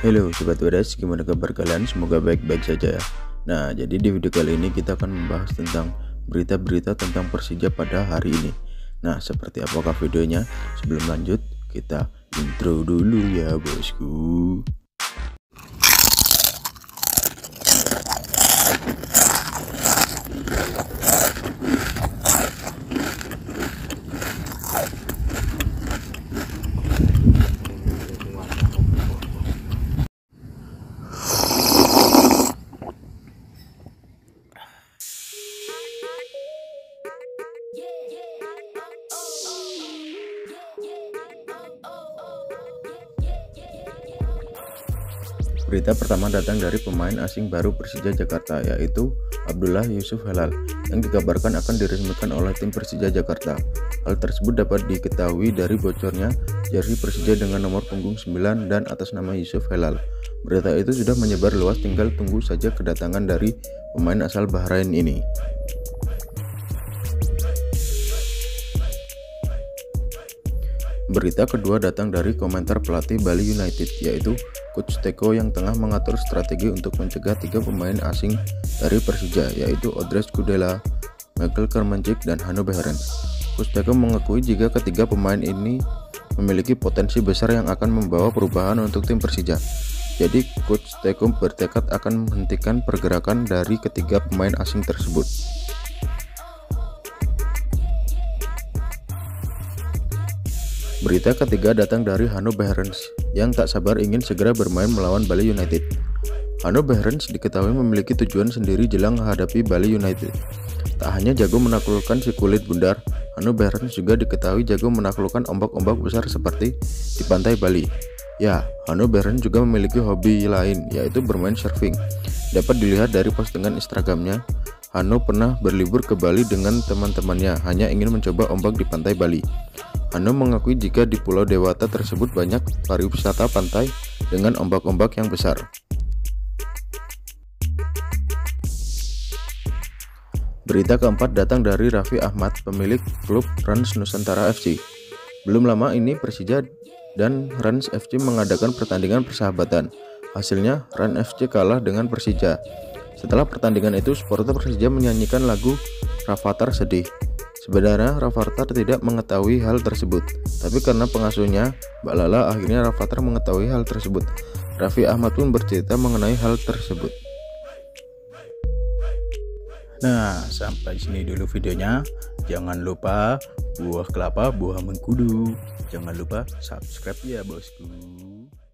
Halo Sobat Wadas, gimana kabar kalian? Semoga baik-baik saja ya. Nah, jadi di video kali ini kita akan membahas tentang berita-berita tentang Persija pada hari ini. Nah, seperti apakah videonya? Sebelum lanjut, kita intro dulu ya bosku. Berita pertama datang dari pemain asing baru Persija Jakarta, yaitu Abdullah Yusuf Helal, yang dikabarkan akan diresmikan oleh tim Persija Jakarta. Hal tersebut dapat diketahui dari bocornya jersey Persija dengan nomor punggung 9 dan atas nama Yusuf Helal. Berita itu sudah menyebar luas, tinggal tunggu saja kedatangan dari pemain asal Bahrain ini. Berita kedua datang dari komentar pelatih Bali United, yaitu Coach Teko yang tengah mengatur strategi untuk mencegah 3 pemain asing dari Persija, yaitu Odres Kudela, Michael Kermanjik, dan Hanno Behrens. Coach Teko mengakui jika ketiga pemain ini memiliki potensi besar yang akan membawa perubahan untuk tim Persija. Jadi Coach Teko bertekad akan menghentikan pergerakan dari ketiga pemain asing tersebut. Berita ketiga datang dari Hanno Behrens yang tak sabar ingin segera bermain melawan Bali United. Hanno Behrens diketahui memiliki tujuan sendiri jelang menghadapi Bali United. Tak hanya jago menaklukkan si kulit bundar, Hanno Behrens juga diketahui jago menaklukkan ombak-ombak besar seperti di pantai Bali. Ya, Hanno Behrens juga memiliki hobi lain, yaitu bermain surfing. Dapat dilihat dari postingan Instagramnya, Hanno pernah berlibur ke Bali dengan teman-temannya, hanya ingin mencoba ombak di pantai Bali. Hanno mengakui jika di Pulau Dewata tersebut banyak pariwisata pantai dengan ombak-ombak yang besar. Berita keempat datang dari Raffi Ahmad, pemilik klub Rans Nusantara FC. Belum lama ini Persija dan Rans FC mengadakan pertandingan persahabatan. Hasilnya Rans FC kalah dengan Persija. Setelah pertandingan itu, supporter Persija menyanyikan lagu Rafathar Sedih. Sebenarnya Rafathar tidak mengetahui hal tersebut, tapi karena pengasuhnya, Mbak Lala, akhirnya Rafathar mengetahui hal tersebut. Raffi Ahmad pun bercerita mengenai hal tersebut. Nah, sampai sini dulu videonya. Jangan lupa buah kelapa, buah mengkudu. Jangan lupa subscribe ya bosku.